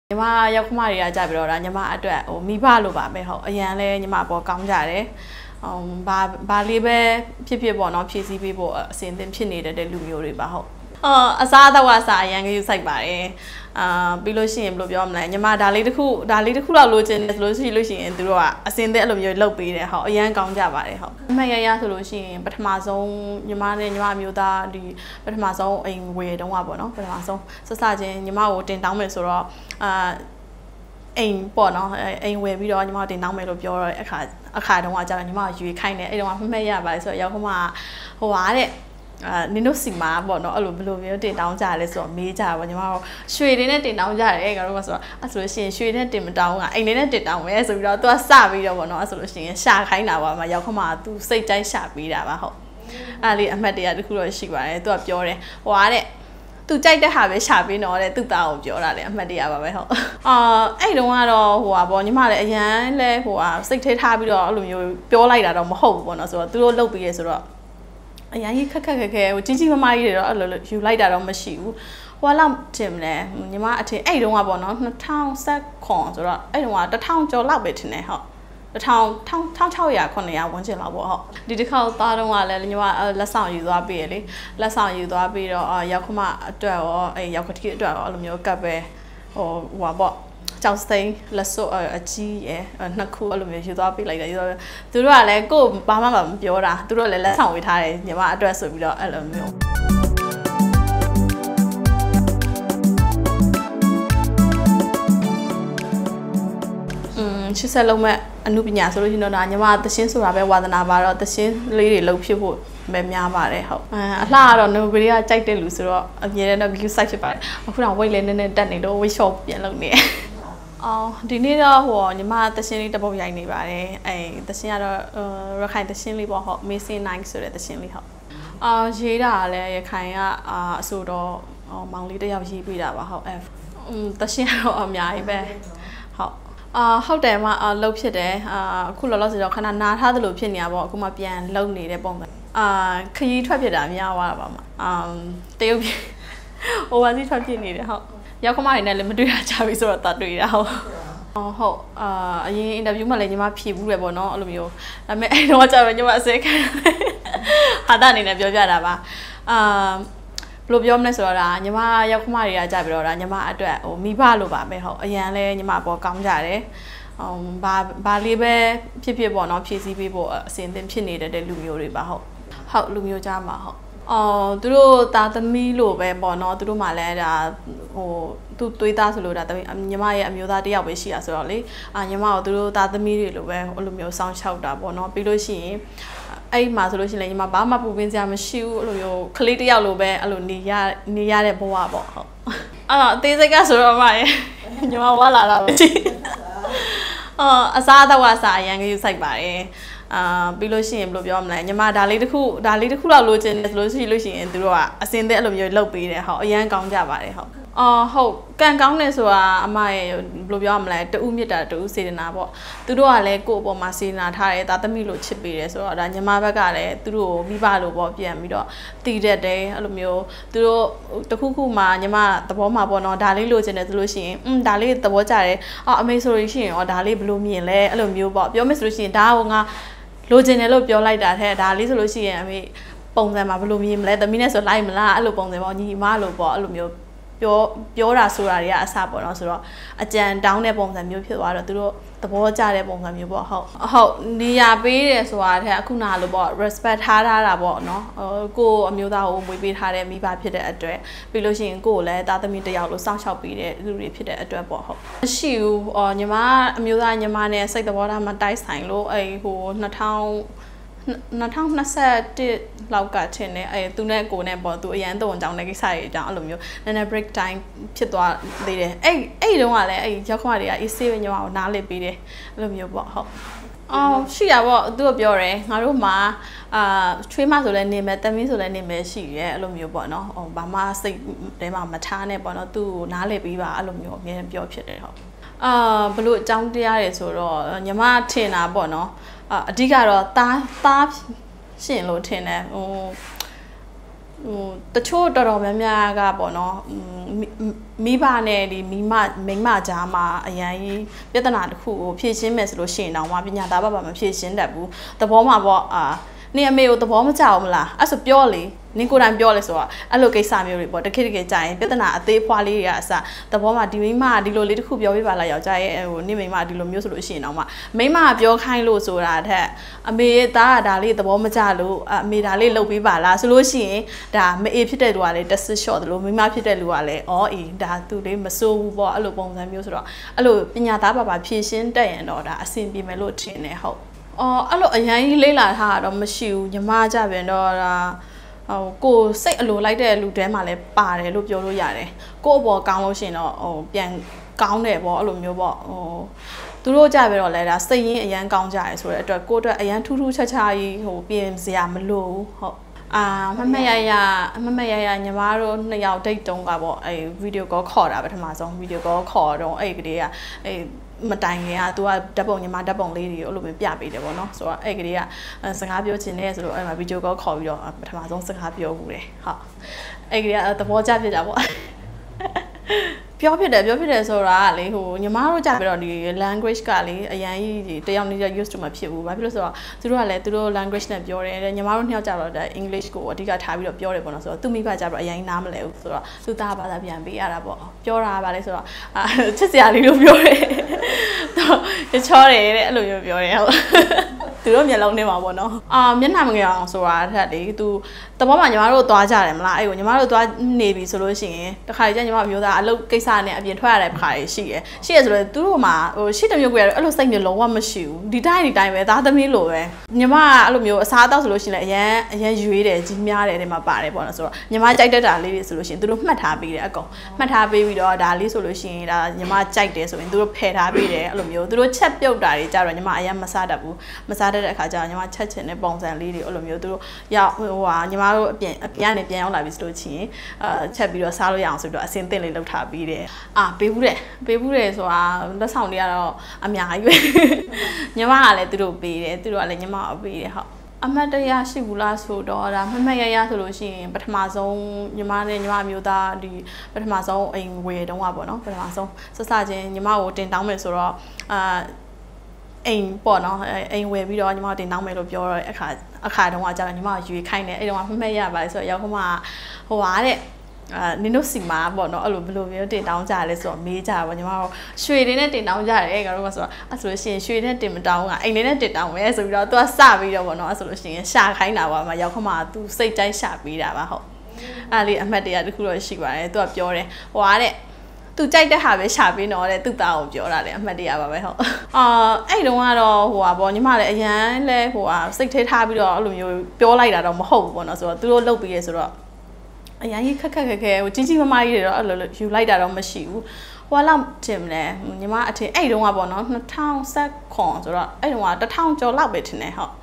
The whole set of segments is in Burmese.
ညီမရောက်ခမတွေကကြပြီးတော့ဒါညီမအတွက်မိဘလိုပါပဲဟုတ်အရန်လဲညီမပေါ်ကောင်းကြတယ်ဘာလေးပဲဖြစ်ပေါ့နော်ဖြည့်ဆည်းပေးဖို့အစဉ်သင်ဖြစ်နေတဲ့လူမျိုးတွေပါဟုတ်အစားအသောက်အစားအရန်ကယူဆိုင်ပါတယ်ပြီးလို့ရှိရင်ဘယ်လိုပြောမလဲညီမဒါလေးတစ်ခုလောက်လိုချင်တယ်ဆိုလို့ရှိရင်သူတို့ကအစဉ်သင်အဲ့လိုမျိုးလုပ်ပေးတယ်ဟုတ်အရန်ကောင်းကြပါတယ်ဟုတ်အမှတ်ရဆိုလို့ရှိရင်ပထမဆုံးညီမနဲ့ညီမမျိုးသားဒီပထမဆုံးအိမ်ဝယ်တုန်းကပေါ့နော်ပထမဆုံးဆက်စချင်းညီမကိုတင်တောင်းမယ်ဆိုတော့အိမ်ပေါ့နော်အိမ်ဝယ်ပြီးတော့ညီမတင်တောင်းမယ်လို့ပြောတော့အခါတုန်းကကြာတော့ညီမရွေခိုင်းတယ်အဲ့တုန်းကမှတ်ရပါတယ်ဆိုတော့ရောက်ခမဟိုပါတဲ့နင်တို့စီမာပေါ့နော်အဲ့လိုဘယ်လိုမျိုးတင်တောင်းကြလဲဆိုတော့မေးကြပါညီမတို့ရွှေတွေနဲ့တင်တောင်းကြတယ်ကတော့ဆိုတော့အဲ့ဆိုလို့ရှိရင်ရွှေနဲ့တင်မတောင်းကအိမ်လေးနဲ့တင်တောင်းမယ်ဆိုပြီးတော့သူကစပြီးတော့ပေါ့နော်အဲ့ဆိုလို့ရှိရင်ရှာခိုင်းတာပါမရောက်ခမသူစိတ်တိုင်းရှာပေးတာပါဟုတ်အဲ့လေးအမှတ်တရတစ်ခုတော့ရှိပါတယ်သူကပြောတယ်ဟိုအားတဲ့သူကြိုက်တဲ့ဟာပဲရှာပေးတော့တဲ့သူ့သားကိုပြောတာလေအမှတ်တရပါပဲဟုတ်အဲ့တုန်းကတော့ဟိုပါပေါ့ညီမလည်းအရန်လဲဟိုဟာစိတ်ထဲထားပြီးတော့အဲ့လိုမျိုးပြောလိုက်တာတော့မဟုတ်ဘူးပေါ့နော်ဆိုတော့သူတို့လုပ်ပြီးရဆိုတော့အရင်ကြီးခက်ခဲဟိုကြီးမကြီးတွေတော့အဲ့လိုယူလိုက်တာတော့မရှိဘူးဟိုလောက်တင်လဲညီမအထင်အဲ့တုန်းကပေါ့နော်2010ဆိုတော့အဲ့တုန်းက1000ကျော်လောက်ပဲထင်တယ်ဟုတ်1600 900ဝန်းကျင်လောက်ပေါ့ဟုတ်ဒီတစ်ခါသားတုန်းကလည်းညီမလက်ဆောင်ယူသွားပေးရလေလက်ဆောင်ယူသွားပြီးတော့ရောက်ခမအတွက်ရောအဲ့ရောက်ကတိအတွက်ရောအဲ့လိုမျိုးကပ်ပဲဟိုပါပေါ့ကြောက်စိမ့်လက်စွပ်အကြီးရယ်နှစ်ခုအဲ့လိုမျိုးယူသွားပေးလိုက်တယ်သူတို့ကလည်းကို့ဘာမှမပြောတာသူတို့လည်းလက်ဆောင်ဝေထားတယ်ညီမအတွက်ဆိုပြီးတော့အဲ့လိုမျိုးရှစ်ဆက်လုံးမဲ့အမှုပညာဆိုလို့ရှိရင်တော့ညီမသရှင်းဆိုတာပဲဝါသနာပါတော့သရှင်းလေးတွေလုပ်ဖြစ်ဖို့ပဲများပါတယ်ဟုတ်အလှကတော့နိုဘယ်ကကြိုက်တဲ့လူဆိုတော့အမြဲတမ်း view site ဖြစ်ပါတယ်အခုတော့ weight လေးနည်းနည်းတက်နေတော့ weight shop ပြန်လုပ်နေဒီနေ့တော့ဟိုညီမသရှင်းလေးတစ်ပုတ်ရိုက်နေပါတယ်သရှင်းကတော့ရခိုင်သရှင်းလေးပေါ့ဟုတ် Missing Night ဆိုတဲ့သရှင်းလေးဟုတ်ရေးတာလည်းရခိုင်ကအဆိုတော့မောင်လေးတစ်ယောက်ရေးပေးတာပါဟုတ်သရှင်းကတော့အများကြီးပဲဟုတ်ဟုတ်တယ်မလှုပ်ဖြစ်တယ်အခုလောလောဆယ်တော့ခဏနားထားသလိုဖြစ်နေရပါအခုမှပြန်လှုပ်နေတဲ့ပုံစံခရီးထွက်ဖြစ်တာများသွားတာပါမတရုတ်ပြည်ဟိုဝါစီထွက်ဖြစ်နေတယ်ဟုတ်ရောက်ခမတွေနဲ့လည်းမတွေ့ရကြပြီဆိုတော့တတွေ့တာဟုတ်ဟုတ်အရင်အင်တာဗျူးမှာလည်းညီမဖြေဘူးတယ်ပေါ့နော်အဲ့လိုမျိုးဒါပေမဲ့အဲ့တော့ကျတော့ညီမအစဲခံဟာတာအနေနဲ့ပြောပြတာပါဘယ်လိုပြောမလဲဆိုတော့ဒါညီမရောက်ခမတွေကကြပြီးတော့ဒါညီမအတွက်မိဘလိုပါပဲဟုတ်အရန်လဲညီမပေါ်ကောင်းကြတယ်ဘာလေးပဲဖြစ်ပေါ့နော်ဖြည့်ဆည်းပေးဖို့အစဉ်သင်ဖြစ်နေတဲ့လူမျိုးတွေပါဟုတ်လူမျိုးကြားမှာဟုတ်သူတို့သားသမီးလိုပဲပေါ့နော်သူတို့မှလည်းဒါဟိုသူသွေးသားဆိုလို့ဒါညီမရဲ့အမျိုးသားတယောက်ပဲရှိတာဆိုတော့လေညီမကိုသူတို့သားသမီးတွေလိုပဲအဲ့လိုမျိုးစောင့်ရှောက်တာပေါ့နော်ပြီးလို့ရှိရင်အဲ့မှာဆိုလို့ရှိရင်ညီမဘာမှပူပင်းစရာမရှိဘူးအဲ့လိုမျိုးကလေးတယောက်လိုပဲအဲ့လိုနေရတဲ့ဘဝပေါ့ဟုတ်အသေးစိတ်ကဆိုတော့အမရဲ့ညီမဝါလာတာပဲအစားအသောက်အစားအရန်ကယူဆိုင်ပါတယ်ပြီးလို့ရှိရင်ဘယ်လိုပြောမလဲညီမဒါလေးတစ်ခုလောက်လိုချင်တယ်ဆိုလို့ရှိရင်သူတို့ကအစဉ်သင်အဲ့လိုမျိုးလုပ်ပေးတယ်ဟုတ်အရန်ကောင်းကြပါတယ်ဟုတ်ဟုတ်ကန်ကောင်းတယ်ဆိုတာအမရဲ့ဘယ်လိုပြောမလဲတူမြစ်တာတူစေတနာပေါ့သူတို့ကလည်းကိုယ့်အပေါ်မှာစေတနာထားတယ်သားသမီးလိုချစ်ပေးတယ်ဆိုတော့ဒါညီမဘက်ကလည်းသူတို့မိဘလိုပေါ့ပြန်ပြီးတော့တည်တတ်တယ်အဲ့လိုမျိုးသူတို့တခုခုမှညီမသဘောမှာပေါ့နော်ဒါလေးလိုချင်တယ်ဆိုလို့ရှိရင်ဒါလေးသဘောကျတယ်အမေဆိုလို့ရှိရင်ဒါလေးဘယ်လိုမြင်လဲအဲ့လိုမျိုးပေါ့ပြောမယ်ဆိုလို့ရှိရင်ဒါကငါလိုချင်တယ်လို့ပြောလိုက်တာတဲ့ဒါလေးဆိုလို့ရှိရင်အမေပုံစံမှာဘယ်လိုမြင်မလဲသမီးနဲ့ဆိုလိုက်မလားအဲ့လိုပုံစံပေါ့ညီမလိုပေါ့အဲ့လိုမျိုးပြောတာဆိုတာတွေကအစပေါ့နော်ဆိုတော့အကြံတောင်းတဲ့ပုံစံမျိုးဖြစ်သွားတော့သူတို့သဘောကျတဲ့ပုံစံမျိုးပေါ့ဟုတ်နေရာပေးတယ်ဆိုတာတဲ့အခုနာလို့ပေါ့ respect ထားတာပေါ့နော်ကိုအမျိုးသားကိုမွေးပေးထားတဲ့မိဘဖြစ်တဲ့အတွက်ပြီးလို့ရှိရင်ကိုကိုလည်းသားသမီးတစ်ယောက်လို့စောင့်ရှောက်ပေးတဲ့လူတွေဖြစ်တဲ့အတွက်ပေါ့ဟုတ်မရှိဘူးညီမအမျိုးသားညီမနဲ့စိတ်သဘောထားမတိုက်ဆိုင်လို့ဟို2021လောက်ကထင်တယ်သူနဲ့ကိုနဲ့ပေါ့သူအရန်တုံကြောင်းတဲ့ကိစ္စတွေအကြောင်းအဲ့လိုမျိုးနည်းနည်း break time ဖြစ်သွားသေးတယ်အဲ့တုန်းကလည်းရောက်ခမတွေကအေးဆေးပဲညောင်းနားလည်ပေးတယ်အဲ့လိုမျိုးပေါ့ဟုတ်ရှိရပေါ့သူကပြောတယ်ငါတို့မှာချွေးမဆိုလဲနေမယ်တမင်းဆိုလဲနေမယ်ရှိရဲအဲ့လိုမျိုးပေါ့နော်ဘာမှစိတ်ထဲမှာမထားနဲ့ပေါ့နော်သူ့ကိုနားလည်ပေးပါအဲ့လိုမျိုးအမြဲပြောဖြစ်တယ်ဟုတ်ဘလို့အကြောင်းတရားတွေဆိုတော့ညီမထင်တာပေါ့နော်အဓိကတော့သားရှင်လို့ထင်တယ်ဟိုတချို့တော်တော်များများကပေါ့နော်မိဘနဲ့ဒီမိမကြားမှာအရန်ကြီးပြဿနာတစ်ခုကိုဖြေရှင်းမယ်ဆိုလို့ရှိရင်တော့ပညာသားမဖြေရှင်းတတ်ဘူးသဘောမှာပေါ့နင်အမေကိုသဘောမကျအောင်မလားအဲ့ဆိုပြောလေနင်ကိုယ်တိုင်ပြောလေဆိုတော့အဲ့လိုကိစ္စမျိုးတွေပေါ့တခေကြာရင်ပြဿနာအသေးဖွားလေးတွေကအစသဘောမှာဒီမိမကဒီလိုလေးတစ်ခုပြောပြပါလားယောက်ျားရဲ့နင်မိမဒီလိုမျိုးဆိုလို့ရှိရင်တော့မိမကပြောခိုင်းလို့ဆိုတာထက်အမေရဲ့သားကဒါလေးသဘောမကျလို့အမေဒါလေးလုပ်ပေးပါလားဆိုလို့ရှိရင်ဒါမအေးဖြစ်တဲ့လူကလည်းတက်ဆစ်ရှော့တယ်လို့မိမဖြစ်တဲ့လူကလည်းအေးဒါသူလေးမစိုးဘူးပေါ့အဲ့လိုပုံစံမျိုးဆိုတော့အဲ့လိုပညာသားပါဖြည့်ရှင်းတတ်ရင်တော့ဒါအဆင်ပြေမယ်လို့ထင်တယ်ဟုတ်အဲ့လိုအရန်ကြီးလေးလာထားတာတော့မရှိဘူးညီမကြပြန်တော့ဒါကိုစိတ်အလိုလိုက်တဲ့လူတဲမှာလည်းပါတယ်လို့ပြောလို့ရတယ်ကို့အပေါ်ကောင်းလို့ရှိရင်တော့ပြန်ကောင်းတယ်ပေါ့အဲ့လိုမျိုးပေါ့သူတို့ကြပြန်တော့လဲဒါစိတ်ရင်းအရန်ကောင်းကြရဲဆိုတဲ့အတွက်ကို့အတွက်အရန်ထူးထူးခြားခြားကြီးပြင်စရာမလိုဘူးဟုတ်မမရညီမတို့နှစ်ယောက်ဒိတ်တုံးကပေါ့ဗီဒီယိုကောခေါ်တာပထမဆုံးဗီဒီယိုကောခေါ်တော့ကလေးကမတိုင်ခင်ကသူကဓာတ်ပုံညီမဓာတ်ပုံလေးတွေကိုအဲ့လိုမျိုးပြပေးတယ်ပေါ့နော်ဆိုတော့ကလေးကစကားပြောချင်တယ်ဆိုတော့အဲ့မှာဗီဒီယိုကောခေါ်ပြီးတော့ပထမဆုံးစကားပြောဘူးတယ်ဟုတ်ကလေးကသဘောကျဖြစ်တာပေါ့ပြောဖြစ်တယ်ဆိုတာကလေညီမတို့ကြပြီးတော့ဒီ language ကလေအရန်ကြီးတယောက်နေ့ use မဖြစ်ဘူးဘာဖြစ်လို့ဆိုတော့သူတို့ကလည်းသူတို့ language နဲ့ပြောတယ်ညီမတို့နှစ်ယောက်ကြတော့ English ကိုအဓိကထားပြီးတော့ပြောတယ်ပေါ့နော်ဆိုတော့သူမိဘကြတော့အရန်နားမလဲဘူးဆိုတော့သူသားဘာသာပြန်ပေးရတာပေါ့ပြောတာပါလေဆိုတော့ချစ်စရာလေးလို့ပြောတယ်တော့ချောတယ်တဲ့အဲ့လိုမျိုးပြောတယ်ဟုတ်သူတို့မျက်လုံးထဲမှာပေါ့နော်မျက်နှာမငယ်အောင်ဆိုတာထက်လေသူတဘောမှာညီမတို့သွားကြတယ်မလားအဲ့ကိုညီမတို့သွားနေပြီဆိုလို့ရှိရင်တခါကျညီမမျိုးသားအလုပ်ကိစ္စနဲ့အပြင်ထွက်ရတဲ့ခါတွေရှိတယ်ဆိုတော့သူတို့မှာရှိတဲ့မျိုးကိုရအဲ့လိုစိတ်မျိုးလုံးဝမရှိဘူးဒီတိုင်းပဲသားသမီးလိုပဲညီမကအဲ့လိုမျိုးအစားအသောက်ဆိုလို့ရှိရင်လည်းအရန်ရွေးတယ်ကြီးများတယ်တဲ့မှာပါတယ်ပေါ့နော်ဆိုတော့ညီမကြိုက်တတ်တာလေးတွေဆိုလို့ရှိရင်သူတို့မှတ်ထားပေးတယ်အကုန်မှတ်ထားပေးပြီးတော့ဒါလေးဆိုလို့ရှိရင်ဒါညီမကြိုက်တယ်ဆိုရင်သူတို့ဖယ်ထားပေးတယ်အဲ့လိုမျိုးသူတို့ချက်ပြုတ်တာတွေကြတော့ညီမအရန်မစားတတ်ဘူးမစားတတ်တဲ့အခါကျတော့ညီမချက်ချင်တဲ့ပုံစံလေးတွေအဲ့လိုမျိုးသူတို့ရောက်ညီမတို့အပြင်ကနေပြန်ရောက်လာပြီဆိုလို့ရှိရင်ချက်ပြီးတော့စားလို့ရအောင်ဆိုတော့အစင်သင့်လေးလောက်ထားပြီးတယ်ပေးဘူးတယ်ဆိုတာလက်ဆောင်တွေကတော့အများကြီးပဲညီမကလည်းသူတို့ပေးတယ်သူတို့ကလည်းညီမကိုပေးတယ်ဟုတ်အမတ်တရားရှိဘူးလားဆိုတော့ဒါမရဆိုလို့ရှိရင်ပထမဆုံးညီမနဲ့ညီမမျိုးသားဒီပထမဆုံးအိမ်ဝယ်တုန်းကပေါ့နော်ပထမဆုံးစချင်းညီမကိုတင်တောင်းမယ်ဆိုတော့အိမ်ပေါ့နော်အိမ်ဝယ်ပြီးတော့ညီမတင်တောင်းမယ်လို့ပြောတော့အခါတုန်းကကြာညီမရွေခိုင်းတယ်အဲ့တုန်းကမရပါလေဆိုတော့ရောက်ခမတဲ့နင်တို့စီမှာပေါ့နော်အဲ့လိုဘယ်လိုမျိုးတင်တောင်းကြလဲဆိုတော့မေးကြပါညီမတို့ရွှေတွေနဲ့တင်တောင်းကြတယ်ကတော့ဆိုတော့အဲ့ဆိုလို့ရှိရင်ရွှေနဲ့တင်မတောင်းကအိမ်လေးနဲ့တင်တောင်းမယ်ဆိုပြီးတော့သူကစပြီးတော့ပေါ့နော်အဲ့ဆိုလို့ရှိရင်ရှာခိုင်းတာပါမှာရောက်ခမသူစိတ်တိုင်းရှာပေးတာပါဟုတ်အဲ့လေးအမှတ်တရတစ်ခုတော့ရှိပါတယ်သူကပြောတယ်တဲ့သူကြိုက်တဲ့ဟာပဲရှာပေးတော့တဲ့သူ့သားကိုပြောတာလေအမှတ်တရပါပဲဟုတ်အဲ့တုန်းကတော့ပေါ့ညီမလည်းအရန်လဲစိတ်ထဲထားပြီးတော့အဲ့လိုမျိုးပြောလိုက်တာတော့မဟုတ်ဘူးပေါ့နော်ဆိုတော့သူတို့လုပ်ပြီးရဆိုတော့အရင်ကြီးခက်ကြီးမမကြီးတွေတော့အဲ့လိုယူလိုက်တာတော့မရှိဘူးလောက်တင်လဲညီမအထင်အဲ့တုန်းကပေါ့နော်2010ခွန်ဆိုတော့အဲ့တုန်းက1000ကျော်လောက်ပဲထင်တယ်ဟုတ်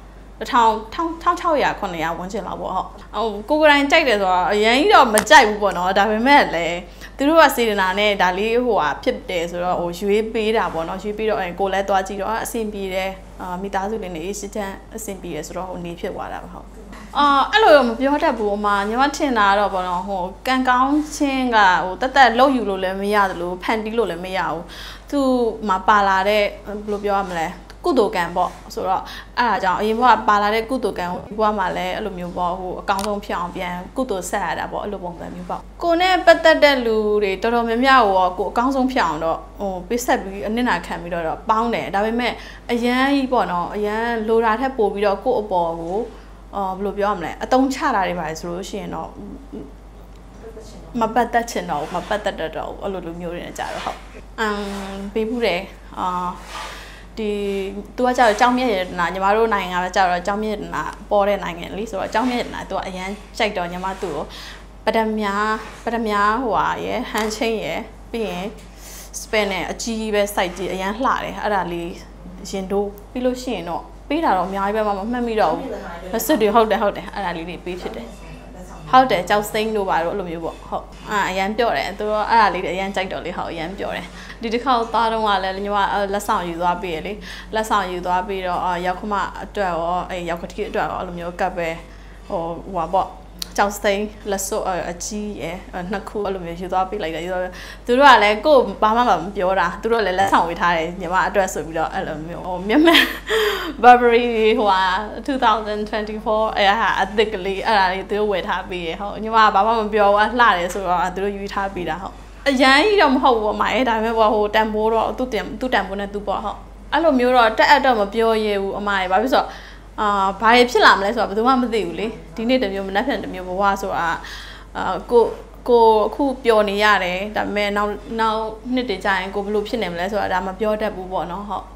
1600 900ဝန်းကျင်လောက်ပေါ့ဟုတ်ကိုကိုတိုင်းကြိုက်တယ်ဆိုတော့အရင်ကြီးတော့မကြိုက်ဘူးပေါ့နော်ဒါပေမဲ့လည်းသူတို့ကစေတနာနဲ့ဒါလေးဖြစ်တယ်ဆိုတော့ရွေးပေးတာပေါ့နော်ရွေးပြီးတော့ကိုလည်းသွားကြည့်တော့အဆင်ပြေတယ်မိသားစုလေးနေစစ်တမ်းအဆင်ပြေတယ်ဆိုတော့နေဖြစ်သွားတာပါဟုတ်အဲ့လိုတော့မပြောတတ်ဘူးညီမထင်တာတော့ပေါ့နော်ကန်ကောင်းချင်းကတက်လောက်ယူလို့လည်းမရသလိုဖန်တီးလို့လည်းမရဘူးသူမှာပါလာတဲ့ဘယ်လိုပြောရမလဲကုသိုလ်ကံပေါ့ဆိုတော့အဲ့ဒါကြောင့်အရင်ဘကပါလာတဲ့ကုသိုလ်ကံကိုဘဝမှာလည်းအဲ့လိုမျိုးပေါ့အကောင်းဆုံးဖြစ်အောင်ပြန်ကုသိုလ်ဆက်ရတာပေါ့အဲ့လိုပုံစံမျိုးပေါ့ကိုနဲ့ပတ်သက်တဲ့လူတွေတော်တော်များများကိုအကောင်းဆုံးဖြစ်အောင်တော့ပေးဆက်ပြီးအနစ်နာခံပြီးတော့ပေါင်းတယ်ဒါပေမဲ့အရန်ကြီးပေါ့နော်အရန်လိုတာထက်ပိုပြီးတော့ကို့အပေါ်ကိုဘယ်လိုပြောရမလဲအတုံးချတာတွေပါဆိုလို့ရှိရင်တော့မပတ်သက်ချင်တော့မပတ်သက်တော့အဲ့လိုမျိုးတွေနဲ့ကြာတော့ဟုတ်ပေးဘူးတယ်ဒီသူကကြောက်ကြောင်းမြက်ရတနာညီမတို့နိုင်ငံကကြောက်တော့ကြောင်းမြက်ရတနာပေါ်တဲ့နိုင်ငံလေးဆိုတော့ကြောင်းမြက်ရတနာသူကအရန်ကြိုက်တော့ညီမသူ့ကိုပဒမြားရယ်ဟန်ချင်းရယ်ပြီးရင်စပယ်နဲ့အကြီးပဲစိုက်ကြည့်အရန်လှတယ်အဲ့ဒါလေးရင်တို့ပြီးလို့ရှိရင်တော့ပေးတာတော့အများကြီးပဲမမှတ်မိတော့ဘူးစစ်တွေဟုတ်တယ်အဲ့ဒါလေးတွေပေးဖြစ်တယ်ဟုတ်တယ်ကြောက်စိမ့်တို့ပါတော့အဲ့လိုမျိုးပေါ့ဟုတ်အရန်ပြော့တယ်သူတို့အဲ့ဒါလေးတွေအရန်ကြိုက်တော့လေဟုတ်အရန်ပြော့တယ်ဒီတစ်ခါသားတော့ကလည်းညီမလက်ဆောင်ယူသွားပေးရလေလက်ဆောင်ယူသွားပြီးတော့ရောက်ခမအတွက်ရောအဲ့ရောက်ကတိအတွက်ရောအဲ့လိုမျိုးကပ်ပဲပေါ့ကြောက်စိမ့်လက်စွပ်အကြီးရယ်နှစ်ခုအဲ့လိုမျိုးယူသွားပေးလိုက်တယ်သူတို့ကလည်းကိုယ်ဘာမှမပြောတာသူတို့လည်းလက်ဆောင်ဝေးထားတယ်ညီမအတွက်ဆိုပြီးတော့အဲ့လိုမျိုးမျက်မှန် Burberry ဟို2024အဲ့ဟာအသစ်ကလေးအဲ့ဒါလေးသူတို့ဝယ်ထားပေးရဟုတ်ညီမဘာမှမပြောဘူးလှတယ်ဆိုတော့သူတို့ယူထားပေးတာဟုတ်အရန်ကြီးတော့မဟုတ်ဘူးပေါ့မိုင်ဒါပေမဲ့ဟိုတန်ဖိုးတော့သူ့တန်ဖိုးနဲ့သူပေါ့ဟုတ်အဲ့လိုမျိုးတော့တက်အပ်တော့မပြောရဘူးအမရေဘာဖြစ်ဆိုဘာရဖြစ်လာမလဲဆိုတော့ဘယ်သူမှမသိဘူးလေဒီနေ့တစ်မျိုးမနက်ဖြန်တစ်မျိုးဘဝဆိုတာကိုအခုပျော်နေရတယ်ဒါပေမဲ့နောက်နှစ်တည်းကြာရင်ကိုဘယ်လိုဖြစ်နေမလဲဆိုတာဒါမပြောတတ်ဘူးပေါ့နော်ဟုတ်